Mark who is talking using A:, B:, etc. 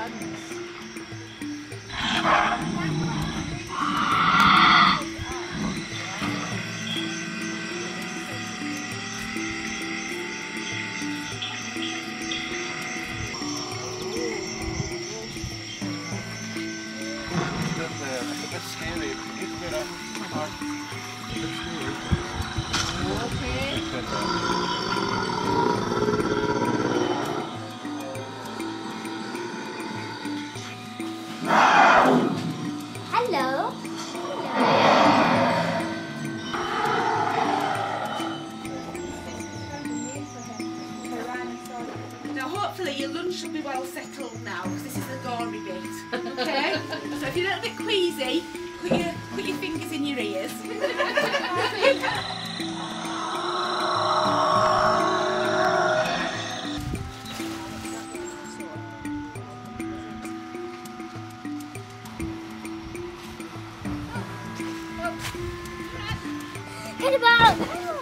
A: buns.
B: It's a bit scary. You need to get up.
A: Okay. Hello.
C: Now hopefully your lunch will be well settled now, because this is the gory bit. Okay? So if you're a little bit queasy, put your fingers in your ears.
A: Hit about.